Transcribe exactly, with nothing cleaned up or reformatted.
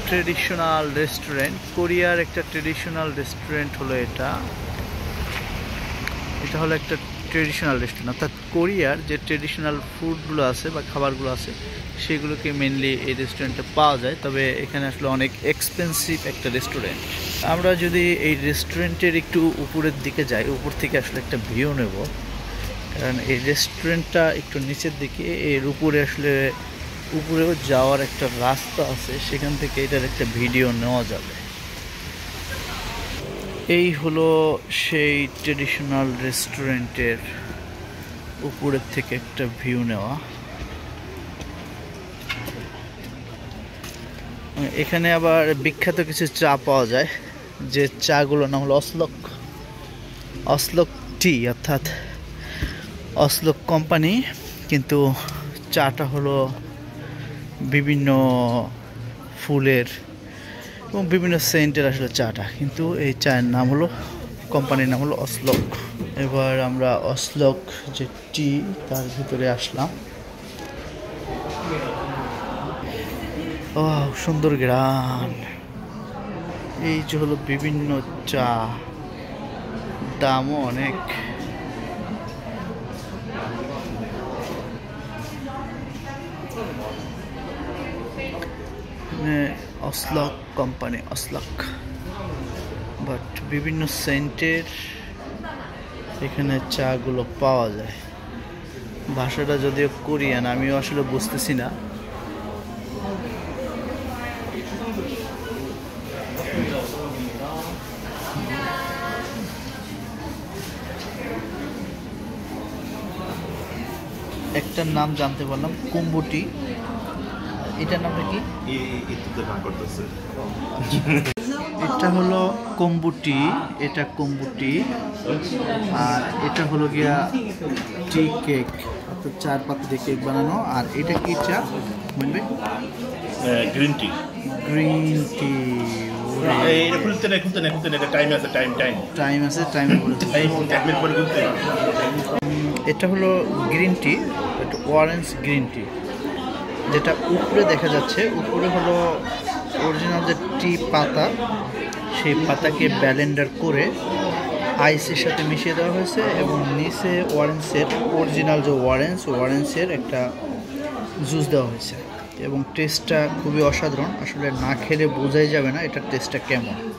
Traditional restaurant, কোরিয়ার একটা traditional restaurant হলো এটা। এটা হলো একটা ট্রেডিশনাল রেস্টুরেন্ট, অর্থাৎ কোরিয়ার যে ট্রেডিশনাল ফুডগুলো আছে বা খাবারগুলো আছে সেগুলোকে মেনলি এই রেস্টুরেন্টে পাওয়া যায়। তবে এখানে আসলে অনেক এক্সপেন্সিভ একটা রেস্টুরেন্ট। আমরা যদি এই রেস্টুরেন্টের একটু উপরের দিকে যাই, উপর থেকে আসলে একটা ভিউ নেব, কারণ এই রেস্টুরেন্টটা একটু নিচের দিকে, এর উপরে আসলে উপরেও যাওয়ার একটা রাস্তা আছে, সেখান থেকে এটার একটা ভিডিও নেওয়া যাবে। এই হলো সেই ট্রেডিশনাল রেস্টুরেন্টের উপরের থেকে একটা ভিউ নেওয়া। এখানে আবার বিখ্যাত কিছু চা পাওয়া যায়, যে চাগুলোর নাম হলো অসলক অসলক টি, অর্থাৎ অসলক কোম্পানি, কিন্তু চাটা হলো বিভিন্ন ফুলের এবং বিভিন্ন সেন্টের আসলে চাটা, কিন্তু এই চায়ের নাম হলো, কোম্পানির নাম হলো অসলক। এবার আমরা অসলক যে টি তার ভিতরে আসলাম। ও সুন্দর গ্রান। এই যে হলো বিভিন্ন চা, দামও অনেক। অসলক কোম্পানি, অসলক, বাট বিভিন্ন সেন্টের এখানে চাগুলো পাওয়া যায়। ভাষাটা যদিও কোরিয়ান, আমিও আসলে বুঝতেছি না। একটার নাম জানতে পারলাম কুম্বুটি, এটার নামটা কি? এটা হলো কম্বুটি, এটা কম্বুটি, আর এটা হলো গিয়া টি কেক, অর্থাৎ চার পাতা দিয়ে কেক বানানো। আর এটা কি চা বলবে? Green tea. Green tea. এটা খুলতে না খুলতে না খুলতে না, টাইম আছে, টাইম টাইম টাইম আছে, টাইম বলতে এটা হলো গ্রিন টি, এটা অরেঞ্জ গ্রিন টি। যেটা উপরে দেখা যাচ্ছে, উপরে হলো অরিজিনাল যে টি পাতা, সেই পাতাকে ব্লেন্ডার করে আইসের সাথে মিশিয়ে দেওয়া হয়েছে, এবং নিচে অরেঞ্জের অরিজিনাল যে অরেঞ্জ অরেঞ্জের একটা জুস দেওয়া হয়েছে, এবং টেস্টটা খুবই অসাধারণ। আসলে না খেলে বোঝাই যাবে না এটার টেস্টটা কেমন।